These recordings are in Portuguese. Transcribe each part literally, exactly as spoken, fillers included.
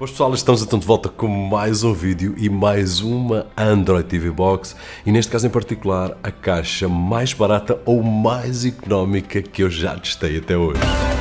Boas pessoal, estamos então de volta com mais um vídeo e mais uma Android T V Box e neste caso em particular a caixa mais barata ou mais económica que eu já testei até hoje.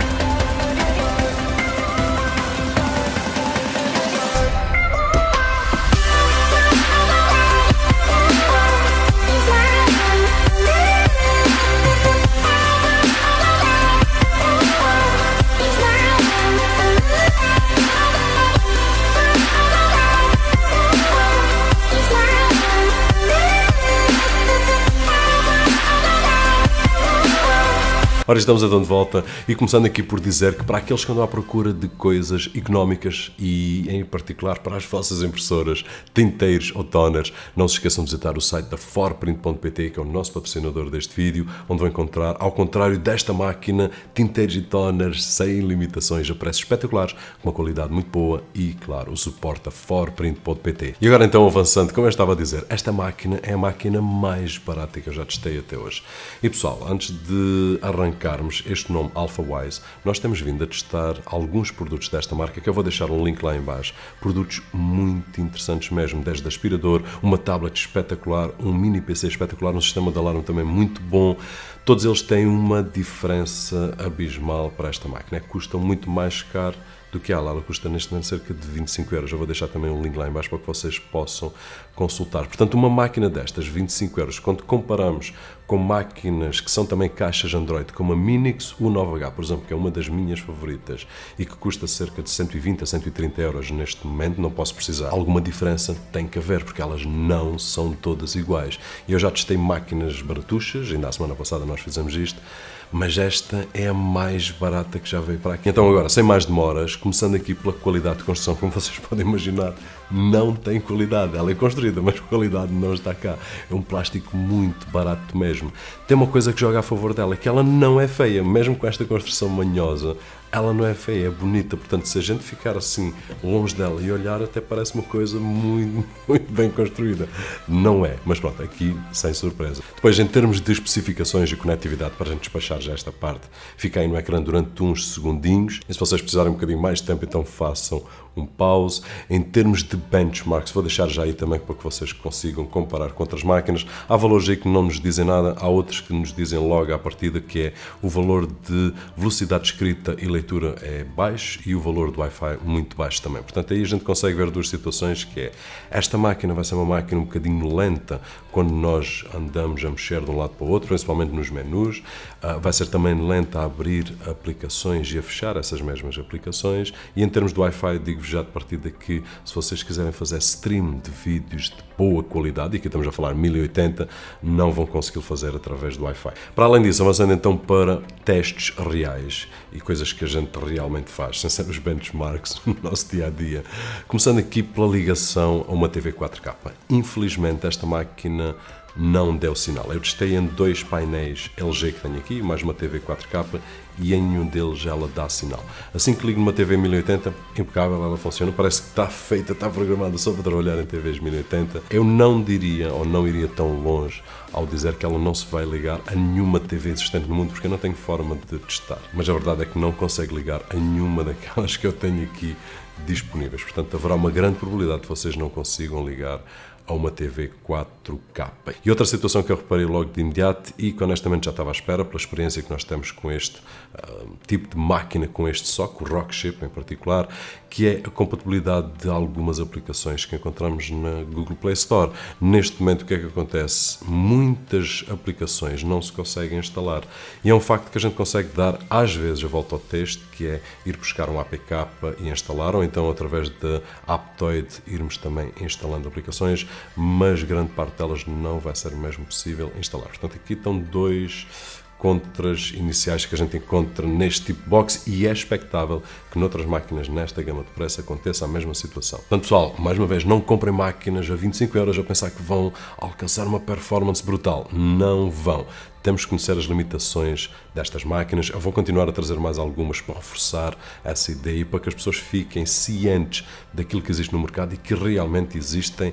Ora, estamos então de volta e começando aqui por dizer que para aqueles que andam à procura de coisas económicas e em particular para as vossas impressoras, tinteiros ou toners, não se esqueçam de visitar o site da forprint ponto pt, que é o nosso patrocinador deste vídeo, onde vão encontrar, ao contrário desta máquina, tinteiros e toners sem limitações a preços espetaculares, com uma qualidade muito boa e, claro, o suporte da forprint ponto pt. E agora então avançando, como eu estava a dizer, esta máquina é a máquina mais barata que eu já testei até hoje. E pessoal, antes de arrancar este nome AlphaWise, nós temos vindo a testar alguns produtos desta marca, que eu vou deixar um link lá em baixo, produtos muito interessantes mesmo, desde aspirador, uma tablet espetacular, um mini P C espetacular, um sistema de alarme também muito bom. Todos eles têm uma diferença abismal para esta máquina, custam muito mais caro do que ela, ela custa neste momento cerca de vinte e cinco euros, eu vou deixar também um link lá em baixo para que vocês possam consultar. Portanto, uma máquina destas, vinte e cinco euros, quando comparamos com máquinas que são também caixas Android, como a Minix U nove H, por exemplo, que é uma das minhas favoritas e que custa cerca de cento e vinte a cento e trinta euros neste momento, não posso precisar. Alguma diferença tem que haver, porque elas não são todas iguais. E eu já testei máquinas baratuchas, ainda a semana passada nós fizemos isto, mas esta é a mais barata que já veio para aqui. Então agora, sem mais demoras, começando aqui pela qualidade de construção, como vocês podem imaginar, não tem qualidade. Ela é construída, mas a qualidade não está cá. É um plástico muito barato mesmo. Tem uma coisa que joga a favor dela, que ela não é feia, mesmo com esta construção manhosa. Ela não é feia, é bonita, portanto, se a gente ficar assim longe dela e olhar, até parece uma coisa muito, muito bem construída. Não é, mas pronto, aqui sem surpresa. Depois, em termos de especificações e conectividade, para a gente despachar já esta parte, fica aí no ecrã durante uns segundinhos. E se vocês precisarem um bocadinho mais de tempo, então façam um pause. Em termos de benchmarks, vou deixar já aí também para que vocês consigam comparar com outras máquinas. Há valores aí que não nos dizem nada, há outros que nos dizem logo à partida, que é o valor de velocidade de escrita e leitura é baixo e o valor do Wi-Fi muito baixo também. Portanto, aí a gente consegue ver duas situações, que é, esta máquina vai ser uma máquina um bocadinho lenta quando nós andamos a mexer de um lado para o outro, principalmente nos menus. Uh, vai ser também lenta a abrir aplicações e a fechar essas mesmas aplicações. E em termos do Wi-Fi, digo já de partida que se vocês quiserem fazer stream de vídeos de boa qualidade, e aqui estamos a falar mil e oitenta, não vão conseguir fazer através do Wi-Fi. Para além disso, avançando então para testes reais e coisas que a gente realmente faz, sem ser os benchmarks no nosso dia-a-dia. Começando aqui pela ligação a uma T V quatro K. Infelizmente, esta máquina não deu sinal. Eu testei em dois painéis L G que tenho aqui, mais uma T V quatro K, e em nenhum deles ela dá sinal. Assim que ligo numa T V mil e oitenta, impecável, ela funciona, parece que está feita, está programada só para trabalhar em T Vs mil e oitenta. Eu não diria, ou não iria tão longe ao dizer que ela não se vai ligar a nenhuma T V existente no mundo, porque eu não tenho forma de testar. Mas a verdade é que não consegue ligar a nenhuma daquelas que eu tenho aqui disponíveis. Portanto, haverá uma grande probabilidade de vocês não consigam ligar a uma T V quatro K. E outra situação que eu reparei logo de imediato e que honestamente já estava à espera, pela experiência que nós temos com este uh, tipo de máquina, com este sock, o Rockchip em particular, que é a compatibilidade de algumas aplicações que encontramos na Google Play Store. Neste momento, o que é que acontece? Muitas aplicações não se conseguem instalar. E é um facto que a gente consegue dar, às vezes, a volta ao texto, que é ir buscar um A P K e instalar, ou então, através da Aptoide, irmos também instalando aplicações, mas grande parte delas não vai ser mesmo possível instalar. Portanto, aqui estão dois contras iniciais que a gente encontra neste tipo de box e é expectável que noutras máquinas nesta gama de preço aconteça a mesma situação. Portanto, pessoal, mais uma vez, não comprem máquinas a vinte e cinco euros a pensar que vão alcançar uma performance brutal. Não vão. Temos que conhecer as limitações destas máquinas. Eu vou continuar a trazer mais algumas para reforçar essa ideia e para que as pessoas fiquem cientes daquilo que existe no mercado e que realmente existem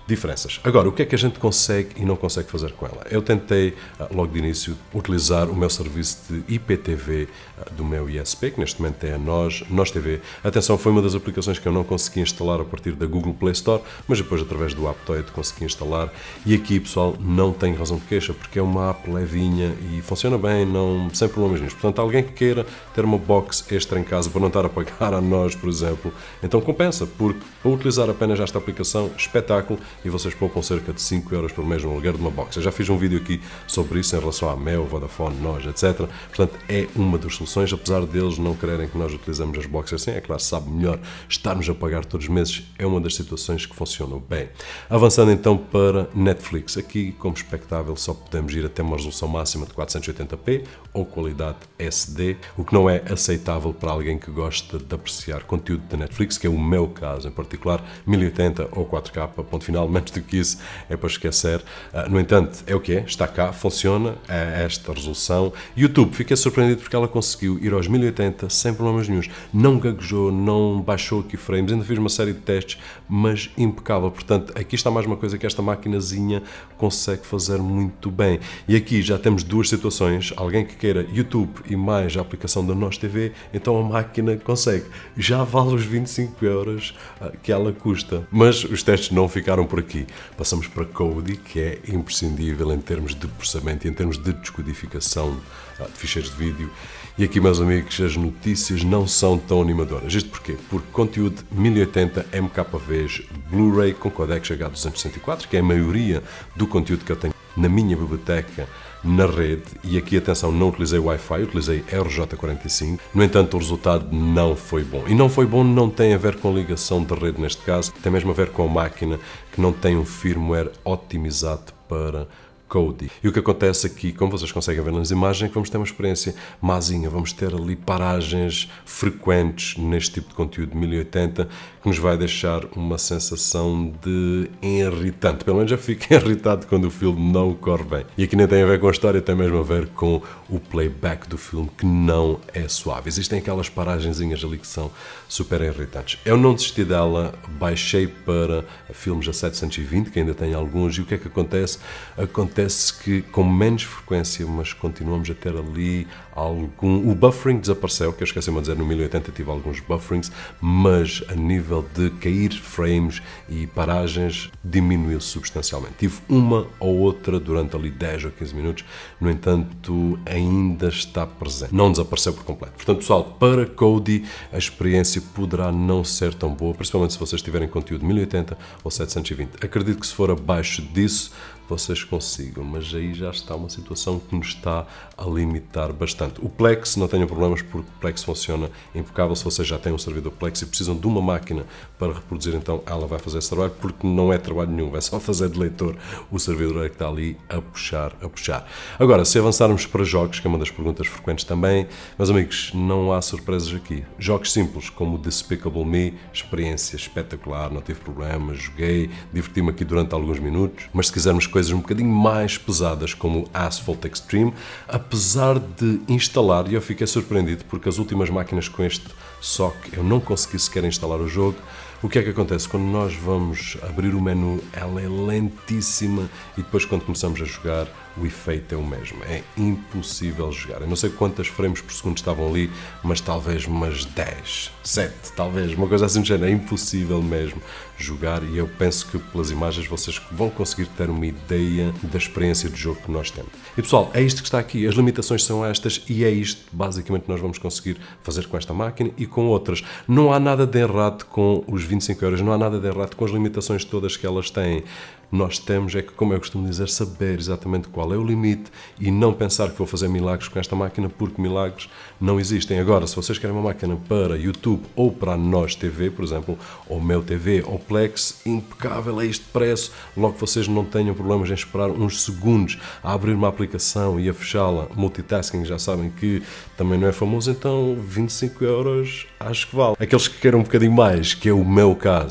diferenças. Agora, o que é que a gente consegue e não consegue fazer com ela? Eu tentei, logo de início, utilizar o meu serviço de I P T V do meu I S P, que neste momento é a Nós, Nós T V. Atenção, foi uma das aplicações que eu não consegui instalar a partir da Google Play Store, mas depois, através do Aptoide, consegui instalar. E aqui, pessoal, não tem razão de queixa, porque é uma app levinha e funciona bem, não, sem problemas nenhum. Portanto, alguém que queira ter uma box extra em casa para não estar a pagar a Nós, por exemplo, então compensa, porque para utilizar apenas esta aplicação, espetáculo, e vocês poupam cerca de cinco euros por mês no aluguer de uma box. Eu já fiz um vídeo aqui sobre isso em relação à Mel, Vodafone, Nós, etcétera. Portanto, é uma das soluções, apesar deles não quererem que nós utilizemos as boxes assim, é claro, sabe melhor estarmos a pagar todos os meses, é uma das situações que funcionam bem. Avançando então para Netflix, aqui como expectável só podemos ir até uma resolução máxima de quatrocentos e oitenta p ou qualidade S D, o que não é aceitável para alguém que gosta de apreciar conteúdo da Netflix, que é o meu caso em particular, mil e oitenta ou quatro K, ponto final, menos do que isso é para esquecer. No entanto, é o que é, está cá, funciona, é esta resolução. YouTube, fiquei surpreendido porque ela conseguiu ir aos mil e oitenta sem problemas nenhuns, não gaguejou, não baixou aqui frames, ainda fiz uma série de testes, mas impecável. Portanto, aqui está mais uma coisa que esta maquinazinha consegue fazer muito bem. E aqui já temos duas situações, alguém que queira YouTube e mais a aplicação da Nós T V, então a máquina consegue. Já vale os vinte e cinco euros que ela custa. Mas os testes não ficaram por aqui. Passamos para Kodi, que é imprescindível em termos de processamento e em termos de descodificação de ficheiros de vídeo. E aqui, meus amigos, as notícias não são tão animadoras. Isto porquê? Porque conteúdo mil e oitenta M K Vs Blu-ray com codec H duzentos e sessenta e quatro, que é a maioria do conteúdo que eu tenho na minha biblioteca na rede, e aqui, atenção, não utilizei Wi-Fi, utilizei R J quarenta e cinco, no entanto o resultado não foi bom. E não foi bom não tem a ver com a ligação de rede neste caso, tem mesmo a ver com a máquina que não tem um firmware otimizado para Kodi. E o que acontece aqui, como vocês conseguem ver nas imagens, é que vamos ter uma experiência mazinha, vamos ter ali paragens frequentes neste tipo de conteúdo de mil e oitenta, que nos vai deixar uma sensação de irritante. Pelo menos já fico irritado quando o filme não corre bem. E aqui nem tem a ver com a história, tem mesmo a ver com o playback do filme, que não é suave. Existem aquelas paragenzinhas ali que são super irritantes. Eu não desisti dela, baixei para filmes a setecentos e vinte, que ainda tem alguns, e o que é que acontece? Acontece Acontece que com menos frequência, mas continuamos a ter ali algum... O buffering desapareceu, que eu esqueci-me de dizer, no mil e oitenta tive alguns bufferings, mas a nível de cair frames e paragens diminuiu substancialmente. Tive uma ou outra durante ali dez ou quinze minutos, no entanto ainda está presente, não desapareceu por completo. Portanto, pessoal, para Kodi a experiência poderá não ser tão boa, principalmente se vocês tiverem conteúdo mil e oitenta ou setecentos e vinte. Acredito que se for abaixo disso, vocês consigam, mas aí já está uma situação que nos está a limitar bastante. O Plex, não tenham problemas, porque o Plex funciona impecável. Se vocês já têm um servidor Plex e precisam de uma máquina para reproduzir, então ela vai fazer esse trabalho, porque não é trabalho nenhum, vai só fazer de leitor. O servidor é que está ali a puxar, a puxar. Agora, se avançarmos para jogos, que é uma das perguntas frequentes também, meus amigos, não há surpresas aqui. Jogos simples, como Despicable Me, experiência espetacular, não tive problemas, joguei, diverti-me aqui durante alguns minutos, mas se quisermos coisas um bocadinho mais pesadas, como Asphalt Extreme, apesar de instalar, e eu fiquei surpreendido porque as últimas máquinas com este sock eu não consegui sequer instalar o jogo. O que é que acontece? Quando nós vamos abrir o menu, ela é lentíssima, e depois quando começamos a jogar, o efeito é o mesmo. É impossível jogar. Eu não sei quantas frames por segundo estavam ali, mas talvez umas dez, sete, talvez, uma coisa assim do género. É impossível mesmo jogar, e eu penso que pelas imagens vocês vão conseguir ter uma ideia da experiência de jogo que nós temos. E pessoal, é isto que está aqui. As limitações são estas, e é isto basicamente que nós vamos conseguir fazer com esta máquina e com outras. Não há nada de errado com os vinte e cinco euros, não há nada de errado com as limitações todas que elas têm. Nós temos é que, como eu costumo dizer, saber exatamente qual é o limite e não pensar que vou fazer milagres com esta máquina, porque milagres não existem. Agora, se vocês querem uma máquina para YouTube ou para a Nós T V, por exemplo, ou Meu T V ou Plex, impecável a este preço, logo que vocês não tenham problemas em esperar uns segundos a abrir uma aplicação e a fechá-la, multitasking, já sabem que também não é famoso, então vinte e cinco euros acho que vale. Aqueles que queiram um bocadinho mais, que é o meu caso,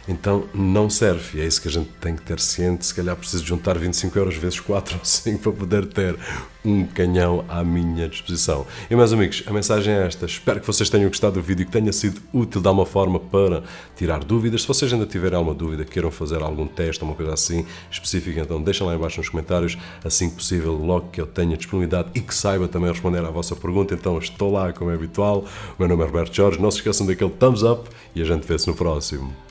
então não serve. E é isso que a gente tem que ter ciente. Se calhar preciso juntar vinte e cinco euros vezes quatro ou cinco para poder ter um canhão à minha disposição. E, meus amigos, a mensagem é esta. Espero que vocês tenham gostado do vídeo, que tenha sido útil de alguma forma para tirar dúvidas. Se vocês ainda tiverem alguma dúvida, queiram fazer algum teste ou uma coisa assim específica, então deixem lá em baixo nos comentários, assim que possível, logo que eu tenha disponibilidade e que saiba também responder à vossa pergunta. Então estou lá, como é habitual. O meu nome é Roberto Jorge. Não se esqueçam daquele thumbs up e a gente vê-se no próximo.